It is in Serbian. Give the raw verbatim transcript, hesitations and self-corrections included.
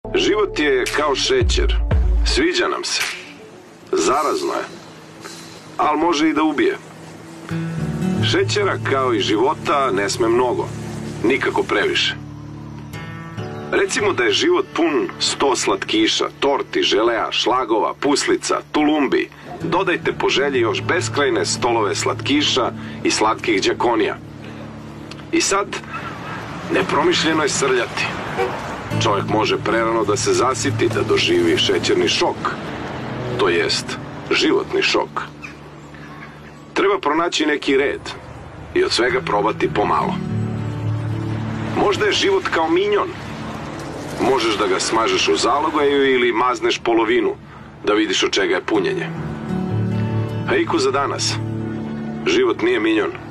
Život je kao šećer. Sviđa nam se. Zarazno je. Ali može i da ubije. Šećera, kao i života, ne sme mnogo. Nikako previše. Recimo da je život pun sto slatkiša, torti, želea, šlagova, puslica, tulumbi. Dodajte po želji još beskrajne stolove slatkiša i slatkih đakonija. I sad, nepromišljeno je srljati. Čovjek može prerano da se zasiti, da doživi šećerni šok. To jest, životni šok. Treba pronaći neki red i od svega probati pomalo. Možda je život kao minjon. Možeš da ga smažeš u zalogaju ili mazneš polovinu, da vidiš od čega je punjenje. A iko za danas. Život nije minjon.